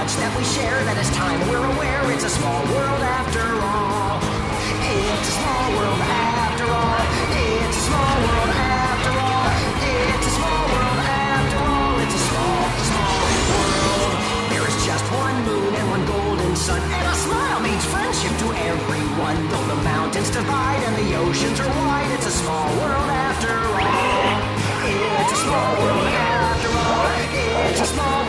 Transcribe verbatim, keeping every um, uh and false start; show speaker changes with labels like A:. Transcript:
A: much that we share that it's time we're aware it's a small world after all. It's a small world after all. It's a small world after all. It's a small world after all. It's a small, small world. There is just one moon and one golden sun, and a smile means friendship to everyone. Though the mountains divide and the oceans are wide, it's a small world after all. It's a small world after all. It's a small